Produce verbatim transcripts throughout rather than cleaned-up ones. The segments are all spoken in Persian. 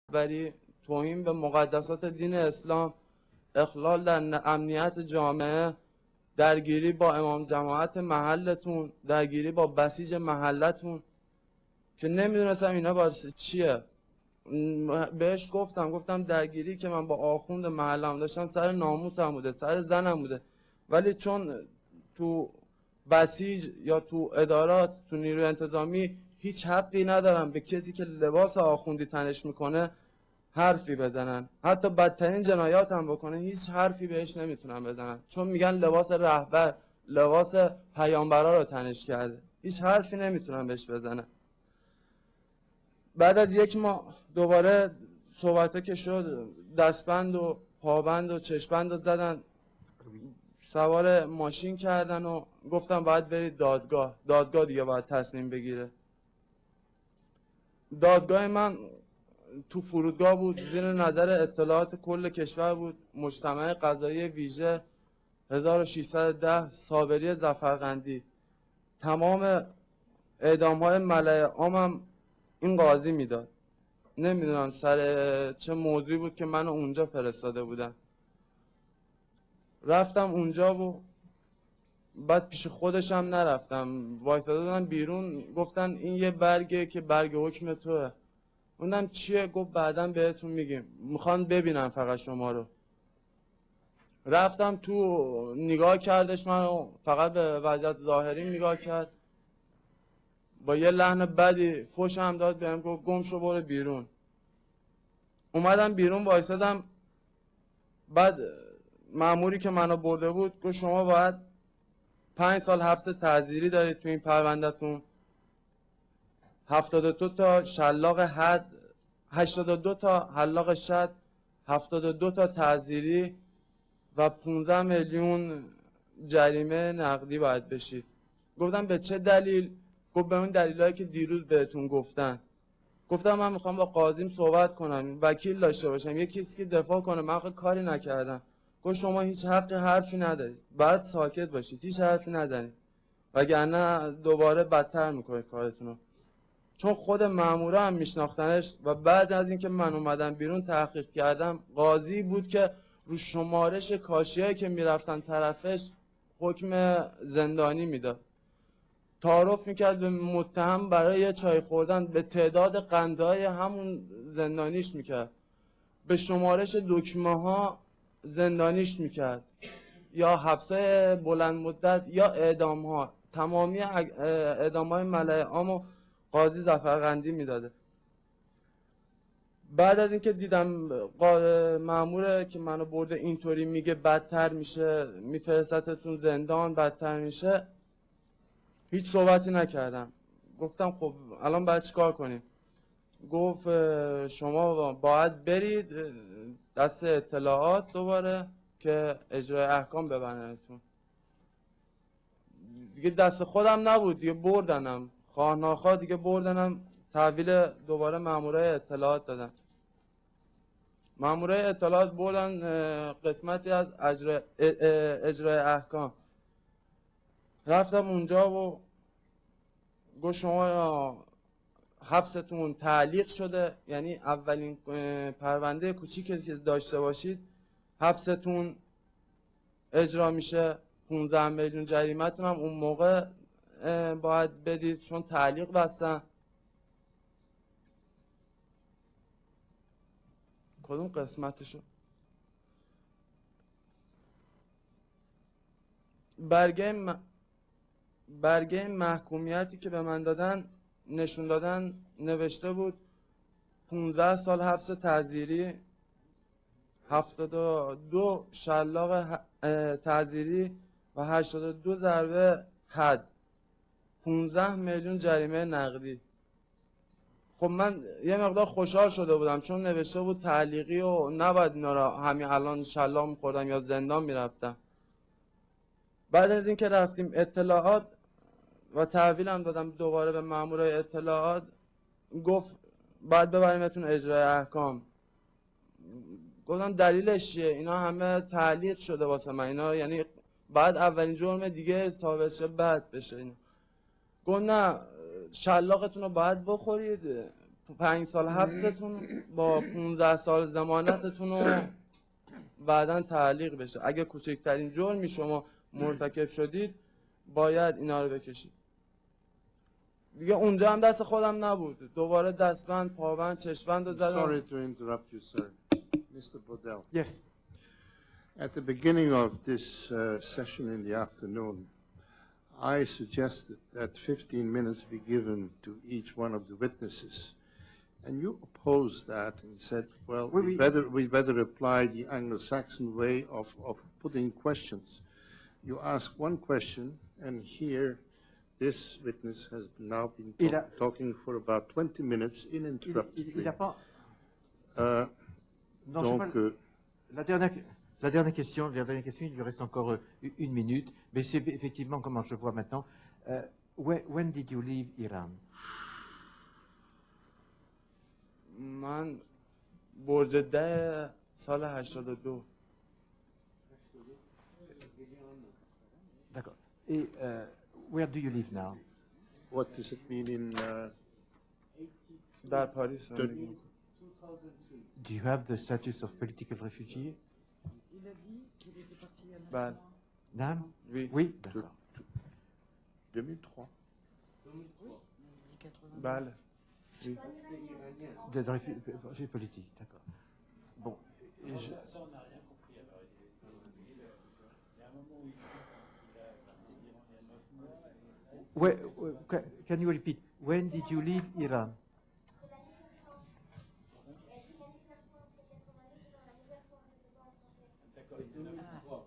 ولی توهین به مقدسات دین اسلام، اخلال در امنیت جامعه، درگیری با امام جماعت محلتون، درگیری با بسیج محلتون که نمیدونستم اینا باعث چیه. بهش گفتم گفتم درگیری که من با آخوند محلم داشتم سر ناموسم بوده، سر زنم بوده، ولی چون تو بسیج یا تو ادارات، تو نیروی انتظامی هیچ حقی ندارم به کسی که لباس آخوندی تنش میکنه حرفی بزنن، حتی بدترین جنایات هم بکنه هیچ حرفی بهش نمیتونن بزنن، چون میگن لباس رهبر، لباس پیامبرا رو تنش کرده، هیچ حرفی نمیتونن بهش بزنن. بعد از یک ماه دوباره صحبته که شد، دستبند و پابند و چشمبند رو زدن، سوار ماشین کردن و گفتم باید برید دادگاه، دادگاه دیگه باید تصمیم بگیره. دادگاه من تو فرودگاه بود، زیر نظر اطلاعات کل کشور بود، مجتمع قضایی ویژه هزار و ششصد و ده صابری ظفرقندی. تمام اعدام های ملأ عامم این قاضی میداد. نمیدونم سر چه موضوعی بود که منو اونجا فرستاده بودن. رفتم اونجا و بعد پیش خودشم نرفتم، وایساده دادن بیرون، گفتن این یه برگه که برگ حکم توه. موندم چیه؟ گفت بعداً بهتون میگیم، میخوان ببینم فقط شما رو. رفتم تو، نگاه کردش منو، فقط به وضعیت ظاهری نگاه کرد، با یه لحن بدی فوش هم داد بهم، گفت گم شو برو بیرون. اومدم بیرون وایسادم، بعد مأموری که منو برده بود گفت شما باید پنج سال حبس تعزیری دارید تو این پروندهتون، هفتاد و دو تا شلاق حد، هشتاد و دو تا حلاق شد، هفتاد و دو تا تعزیری و پانزده میلیون جریمه نقدی باید بشید. گفتم به چه دلیل؟ گفت به اون دلیلایی که دیروز بهتون گفتن. گفتم من میخوام با قاضیم صحبت کنم، وکیل داشته باشم، یه کسی که دفاع کنه، من آخه کاری نکردم. گفت شما هیچ حق حرفی ندارید، باید ساکت باشید، هیچ حرفی نزنید، وگرنه دوباره بدتر میکنید کارتونو. چون خود مامورا هم میشناختنش و بعد از اینکه من اومدم بیرون تحقیق کردم، قاضی بود که رو شمارش کاشیایی که میرفتن طرفش حکم زندانی میداد. تعارف میکرد به متهم برای یه چای خوردن، به تعداد قندهای همون زندانیش میکرد، به شمارش دکمه ها زندانیش میکرد، یا حبسه بلند مدت یا اعدام ها. تمامی اعدام های ملأ عامو قاضی ظفرقندی میداده. بعد از اینکه دیدم مأموره که منو برده اینطوری میگه بدتر میشه، میفرستتتون زندان، بدتر میشه، هیچ صحبتی نکردم. گفتم خب الان باید چیکار کنیم؟ گفت شما باید برید دست اطلاعات دوباره که اجرای احکام ببرنتون. دیگه دست خودم نبود، دیگه بردنم، خواه ناخواه دیگه بردنم، تحویل دوباره مامورای اطلاعات دادن. مامورای اطلاعات بردن قسمتی از اجرای, اجرای احکام. رفتم اونجا و گفت شما حبستون تعلیق شده، یعنی اولین پرونده کوچیکی که داشته باشید حبستون اجرا میشه، پانزده میلیون جریمتون هم اون موقع باید بدید چون تعلیق بستن. کدوم قسمتشو؟ برگه م... برگه محکومیتی که به من دادن نشون دادن نوشته بود پانزده سال حبس تعزیری، هفتاد و دو شلاق تعزیری و هشتاد و دو ضربه حد، پانزده میلیون جریمه نقدی. خب من یه مقدار خوشحال شده بودم چون نوشته بود تعلیقی و نباید اینا را همین الان شلاق می‌خوردم یا زندان میرفتم. بعد از اینکه رفتیم اطلاعات و تحویلم دادم دوباره به مامورای اطلاعات، گفت باید ببریمتون اجرای احکام. گفتم دلیلش چیه؟ اینا همه تعلیق شده واسه من، اینا یعنی بعد اولین جرم دیگه ثابت شه بعد بشه اینا. گفت نه شلاقتون رو باید بخورید، پنج سال حبستون با پونزده سال ضمانتتون رو بعداً تعلیق بشه. اگه کوچکترین جرمی شما مرتکب شدید باید اینا رو بکشید. دیگه اونجا هم دست خودم نبود، دوباره دستبند، پابند، چشمند رو زدم. Sorry to interrupt you, sir. Mister Bodell. Yes. At the beginning of this uh, session in the afternoon, I suggested that fifteen minutes be given to each one of the witnesses. And you opposed that and said, well, Oui, we oui. better, we better apply the Anglo-Saxon way of, of putting questions. You ask one question, and here this witness has now been Il talk- a- talking for about twenty minutes Il uninterruptedly. n'a pas. Euh, Non, c'est donc, pas- euh, La dernière, la dernière question, la dernière question, il lui reste encore euh, une minute, mais c'est effectivement comment je vois maintenant. Euh, when, when did you leave Iran? من برج ده سال هشتاد و دو. D'accord. Et euh, where do you live now? what does it mean in uh, در پاریس زندگی می‌کنم. Do you have the status of political refugee? Il a dit qu'il était parti à بله. Non? Oui. Oui, d'accord. deux mille trois? بله. Oui. De, de réfugié réfugié politique, d'accord. Bon. et je- Ça, on n'a rien compris. Alors, il, est, il, est, il y a un moment où il dit qu'il a parti d'Iran il y a neuf mois. Et... Where, where- ca- can you repeat? When did you leave Iran? D'accord, deux mille trois.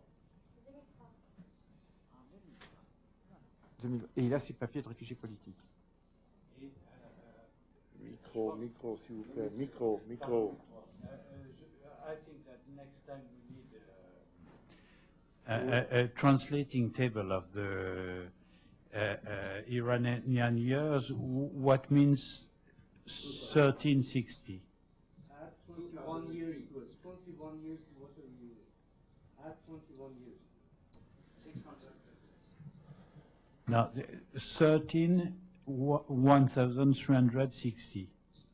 deux mille Et il a ses papiers de réfugié politique. Et, euh, Micro, micro, s'il vous plaît, micro, micro. Uh, I think that next time we need uh, a, a, a translating table of the uh, uh, Iranian years. W- What means thirteen sixty? Add twenty-one years to it, twenty-one years to whatever you live. Add twenty-one years. six hundred. Now, the- thirteen, wa- one thousand three hundred sixty.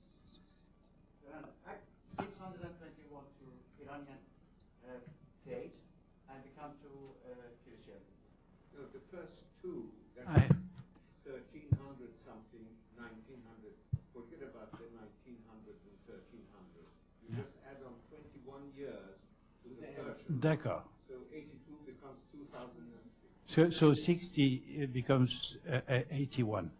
Add six hundred twenty-one to Iranian uh, date and become to uh, Christian. No, the first two, that I- thirteen hundred something, nineteen hundred, forget about the nineteen hundred and thirteen hundred. You just add on twenty-one years to the Persian. D'accord. So eighty-two becomes two thousand six. So, so sixty uh, becomes uh, uh, eighty-one.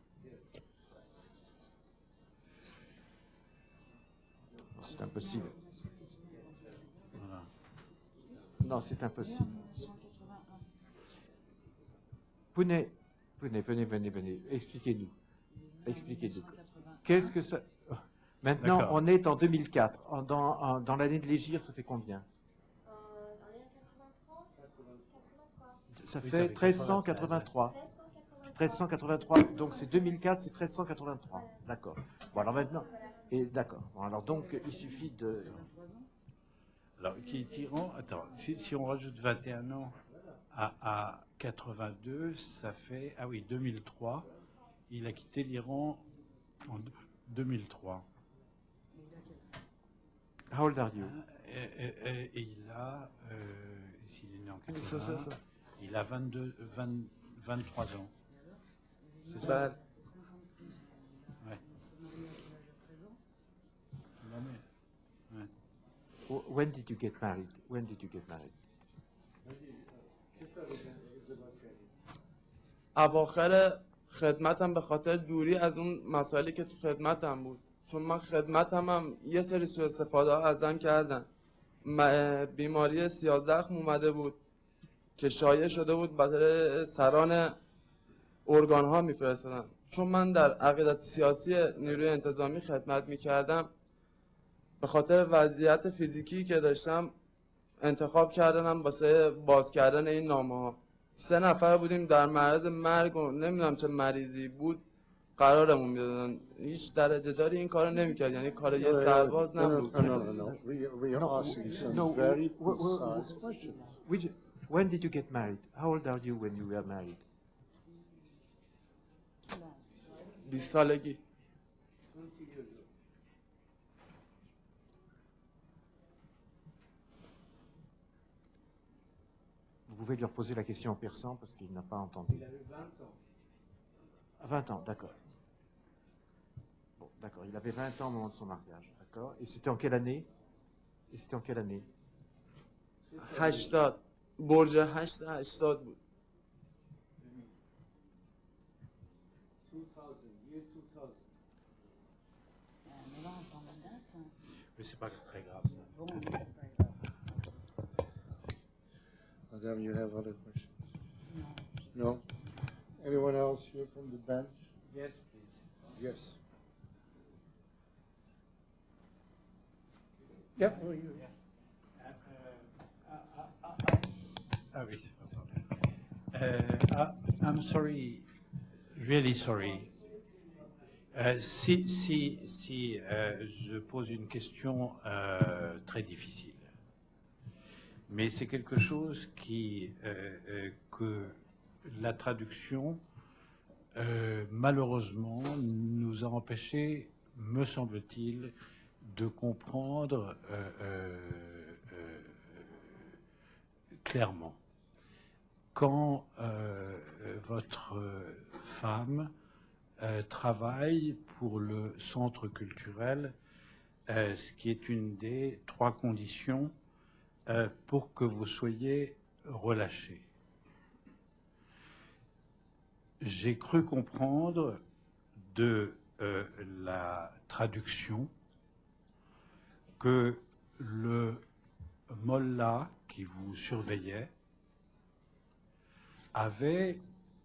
C'est impossible. Voilà. Non, c'est impossible. Venez, venez, venez, venez, venez. Expliquez-nous. Expliquez-nous. Qu'est-ce que ça... Maintenant, D'accord. on est en deux mille quatre. En- Dans, en- dans l'année de l'Égir, ça fait combien? Ça Oui, ça fait fait treize cent quatre-vingt-trois. treize cent quatre-vingt-trois. Donc c'est deux mille quatre, c'est treize cent quatre-vingt-trois. D'accord. Bon, alors maintenant... Et d'accord. Bon, alors donc, il suffit de... Alors, qui est Iran, attends, si, si on rajoute vingt et un ans à, à quatre-vingt-deux, ça fait, ah oui, deux mille trois. Il a quitté l'Iran en deux- deux mille trois. How old are you? Et, et- et- et il a, euh, s'il est né en Oui, c'est ça, quatre-vingt, ça. il a vingt-deux, vingt, vingt-trois ans. C'est ça? بله. Ouais. Non, mais- ouais. W- When did you get married? When did you get married? اواخر خدمتم به خاطر دوری از اون مسائلی که تو خدمتم بود، چون من خدمتم هم یه سری سوء استفاده ها ازم کردن. م- بیماری سیاه زخم اومده بود که شایع شده بود برای سران ارگان ها میفرستادن. چون من در عقیدت سیاسی نیروی انتظامی خدمت میکردم، به خاطر وضعیت فیزیکی که داشتم انتخاب کردنم واسه باز کردن این نامه ها. سه نفر بودیم در معرض مرگ و نمیدونم چه مریضی بود قرارمون میدادن. هیچ درجه داری این کارو نمیکرد، یعنی کار یه سرباز No, no, نبود. no, no, no. We, we are No, asking some no, very w- w- w- precise questions. Which, when did you get married? How old are you when you were married? بیست سالگی. pouvez lui reposer la question en persan parce qu'il n'a pas entendu. Il avait vingt ans. À vingt ans, d'accord. Bon, d'accord, il avait vingt ans au moment de son mariage, d'accord. Et c'était en quelle année? Et c'était en quelle année? هشتاد برج هشت هشتاد بود. two thousand, year two thousand. On va entendre la date. hein. Mais c'est pas très grave ça. Bon, c'est pas grave. Madame, you have other questions? Non. No? Anyone else here from the bench? Yes, please. Yes. Yeah, oh, you. Ah oui, c'est pas grave. Uh, I- I'm sorry, really sorry. Euh, si si, si euh, je pose une question euh, très difficile, mais c'est quelque chose qui euh, euh, que la traduction euh, malheureusement nous a empêché, me semble-t-il, de comprendre euh, euh, euh, clairement. Quand euh, votre femme euh, travaille pour le centre culturel, euh, ce qui est une des trois conditions euh, pour que vous soyez relâché. J'ai cru comprendre de euh, la traduction que le mollah qui vous surveillait avait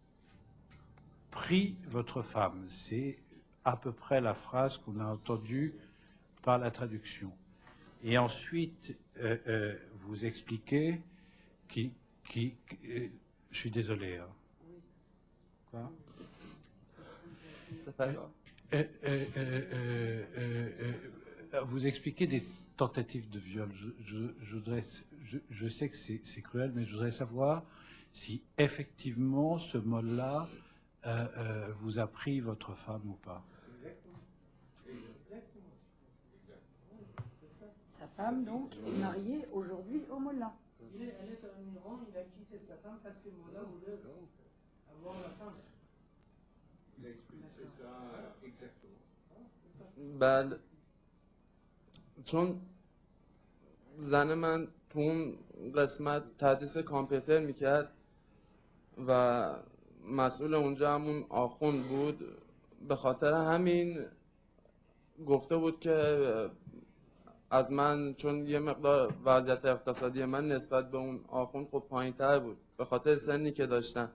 pris votre femme. C'est à peu près la phrase qu'on a entendue par la traduction. Et ensuite, euh, euh, vous expliquez qui, qui, qui- euh, je suis désolé. Hein. Quoi? C'est pas grave. Euh, euh, euh, euh, euh, euh, vous expliquez des tentatives de viol. Je, je, je, voudrais, je, je sais que c'est c'est cruel, mais je voudrais savoir si effectivement ce mot-là euh, euh, vous a pris votre femme ou pas. Sa femme, donc, est mariée aujourd'hui au Mollah. Il est, elle est en Iran, il a quitté sa femme parce que Mola voulait avoir la femme. Il a expliqué ça exactement. بله چون زن من تو اون قسمت تدریس کامپیوتر میکرد و مسئول اونجا همون آخوند بود، به خاطر همین گفته بود که از من، چون یه مقدار وضعیت اقتصادی من نسبت به اون آخوند خب پایین تر بود به خاطر سنی که داشتم،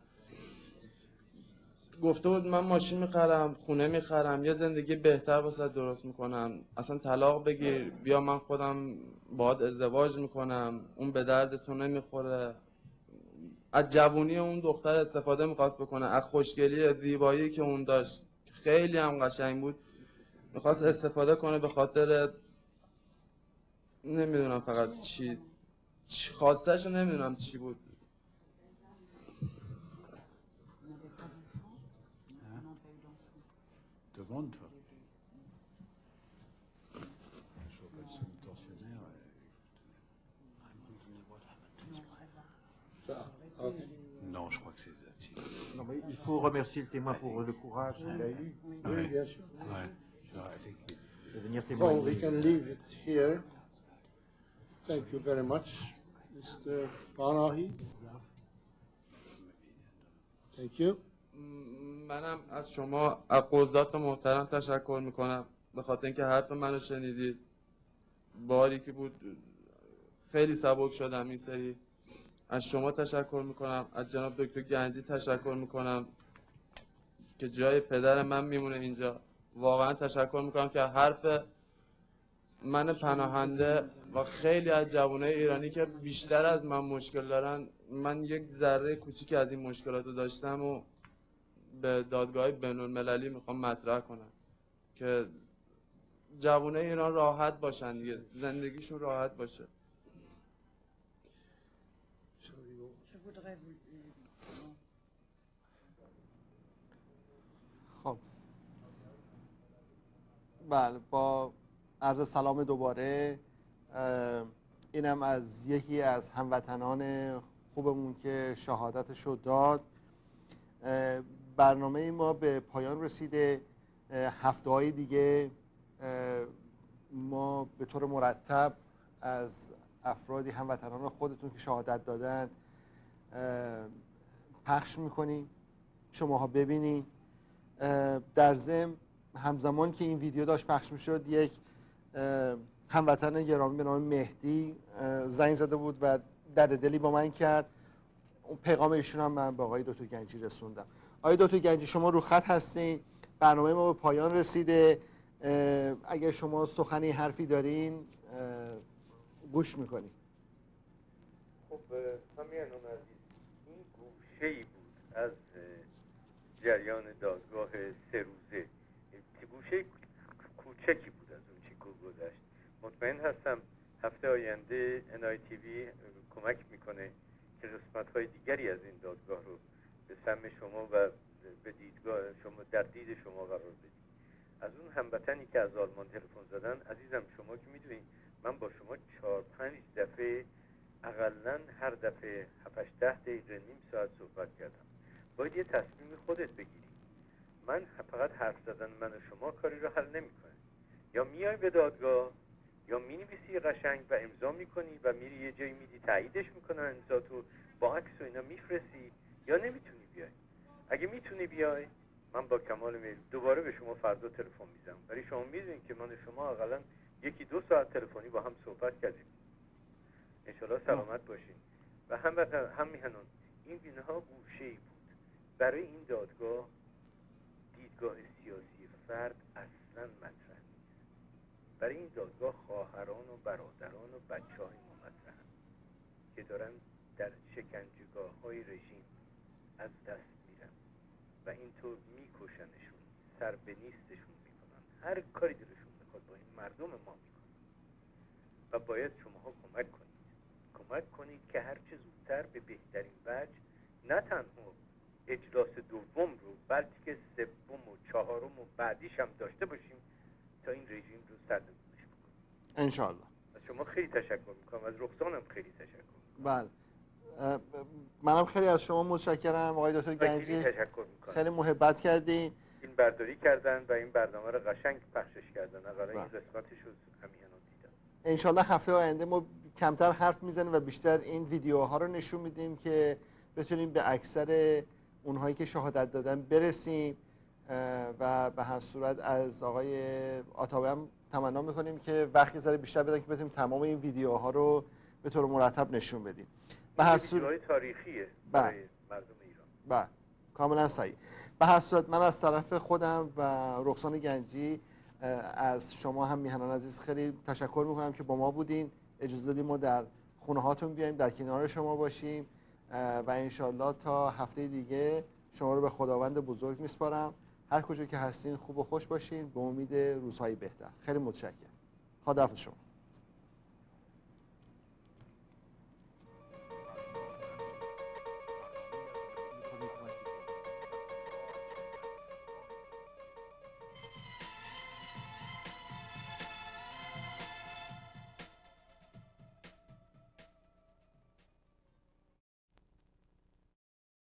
گفته بود من ماشین میخرم، خونه میخرم، یه زندگی بهتر واسه درست میکنم، اصلا طلاق بگیر بیا من خودم باهات ازدواج میکنم، اون به دردتون نمیخوره. از جوونی اون دختر استفاده میخواست بکنه، از خوشگلی زیبایی که اون داشت، خیلی هم قشنگ بود، میخواست استفاده کنه به خاطر نمیدونم فقط چی چی خواستش رو نمیدونم چی بود. Demande-toi. Je vois pas de son tortionnaire. Non, je crois que c'est ça. Non, mais il faut remercier le témoin pour le courage qu'il a eu Oui, bien sûr. Ouais. Genre, effectivement. de venir So we témoigner. can leave it here. Thank you very much, Mister Panahi. Thank you. منم از شما از قضات محترم تشکر میکنم به خاطر اینکه حرف منو شنیدید. باری که بود خیلی سبک شدم این سری. از شما تشکر میکنم، از جناب دکتر گنجی تشکر میکنم که جای پدر من میمونه اینجا. واقعا تشکر میکنم که حرف من پناهنده و خیلی از جوانای ایرانی که بیشتر از من مشکل دارن، من یک ذره کوچیک از این مشکلات رو داشتم و به دادگاه بین‌المللی میخوام مطرح کنم که جوانای ایران راحت باشن دیگه، زندگیشون راحت باشه. Je voudrais vous... خب بله، با عرض سلام دوباره. اینم از یکی از هموطنان خوبمون که شهادتش رو داد. برنامه ما به پایان رسیده. هفته های دیگه ما به طور مرتب از افرادی هموطنان خودتون که شهادت دادن پخش میکنیم، شماها ببینید. در ضمن همزمان که این ویدیو داشت پخش میشد یک هموطن گرامی به نام مهدی زنگ زده بود و درد دلی با من کرد. اون پیغام ایشون هم من به آقای دکتر گنجی رسوندم. آقای دکتر گنجی شما رو خط هستین، برنامه ما به پایان رسیده. اگر شما سخنی حرفی دارین گوش میکنی. خب همیانون عزیز، این گوشه‌ای بود از جریان دادگاه سه روزه، گوشه کوچکی بود از اون چی که گذشت. مطمئن هستم هفته آینده ان آی تی وی کمک میکنه که قسمت‌های دیگری از این دادگاه رو به سهم شما و به دیدگاه شما در دید شما قرار بدیم. از اون هموطنی که از آلمان تلفن زدن، عزیزم شما که میدونید من با شما چهار پنج دفعه اقلن هر دفعه هفت هشت ده دقیقه نیم ساعت صحبت کردم. باید یه تصمیم خودت بگیری. من فقط حرف زدن من و شما کاری رو حل نمیکنه. یا میای به دادگاه یا مینویسی قشنگ و امضا میکنی و میری یه جایی میدی تاییدش میکنن امضاتو با عکس و اینا میفرستی، یا نمیتونی بیای. اگه میتونی بیای من با کمال میل دوباره به شما فردا تلفن میزنم. ولی شما میدونید که من و شما اقلا یکی دو ساعت تلفنی با هم صحبت کردیم. انشالله سلامت باشین. و هم هم میهنون این بینها گوشه‌ای بود برای این دادگاه. دیدگاه سیاسی فرد اصلا مطرح نیست. برای این دادگاه خواهران و برادران و بچه های ما مطرحن که دارن در شکنجهگاه های رژیم از دست میرن و اینطور میکشنشون، سر به نیستشون میکنن، هر کاری دلشون میخواد با این مردم ما میکنن. و باید شماها کمک کنید، کمک کنید که هرچه زودتر به بهترین وجه نه تنها اجلاس دوم رو بلکه سوم و چهارم و بعدیش هم داشته باشیم تا این رژیم رو سرنگونش بکنیم انشالله. از شما خیلی تشکر میکنم، از رخصانم خیلی تشکر میکنم. بله منم خیلی از شما متشکرم آقای دکتر گنجی، تشکر میکنم. خیلی محبت کردین. این برداری کردن و این برنامه رو قشنگ پخشش کردن. اقلا این قسمتش رو همیهنان دیدم. انشالله هفته آینده ما کمتر حرف میزنیم و بیشتر این ویدیوها رو نشون میدیم که بتونیم به اکثر اونهایی که شهادت دادن برسیم و به هر صورت از آقای آتاوی هم تمنا میکنیم که وقتی ذره بیشتر بدن که بتونیم تمام این ویدیوها رو به طور مرتب نشون بدیم. به هر صورت تاریخیه برای مردم ایران. بله کاملا صحیح. به هر صورت من از طرف خودم و رخصان گنجی از شما هم میهنان عزیز خیلی تشکر میکنم که با ما بودین، اجازه دادیم ما در خونه هاتون بیایم، در کنار شما باشیم و انشالله تا هفته دیگه شما رو به خداوند بزرگ میسپارم. هر کجا که هستین خوب و خوش باشین، به امید روزهای بهتر. خیلی متشکرم. خداحافظ شما.